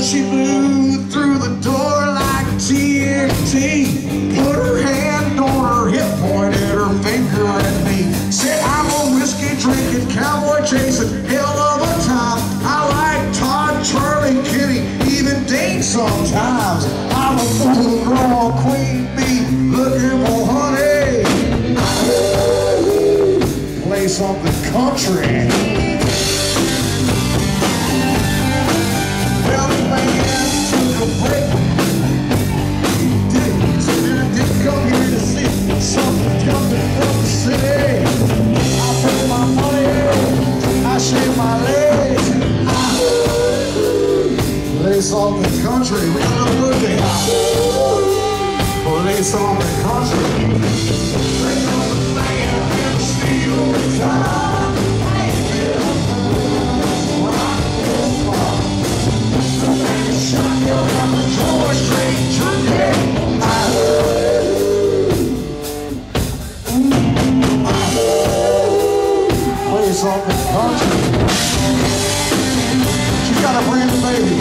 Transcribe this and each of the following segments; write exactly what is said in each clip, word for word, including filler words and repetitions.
she blew through the door like T N T. Put her hand on her hip, pointed her finger at me. Said, I'm a whiskey drinking, cowboy chasing, hell of a time. I like Todd, Charlie, Kenny, even Dane sometimes. I'm a full grown queen bee looking for honey. Play something country. Well, the band took a break. He did, so then I didn't come here to see something coming from the city. I pay my money, I shave my legs. I play something country. We got a birthday house. Play something country. Play on the band and steal the time. Something country. She's got a brand new baby.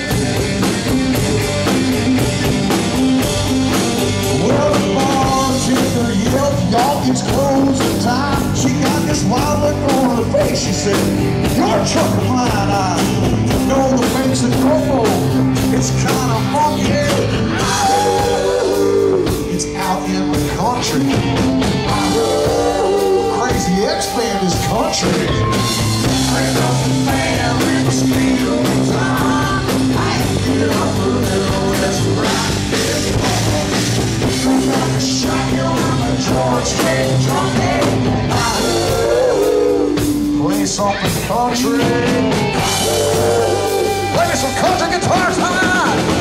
Well, the bartender yelled, y'all, it's closing time. She got this wild look on her face. She said, you're a truck of mine. I know the makes it purple. It's kind of funky. It's out in the country. Crazy X-Band is country. Bring up the band with the speed of time. I ain't get up a little, let's rock this ball. Come back and shot you on the George Strait junkie. Play something country. Play me some country guitars, huh?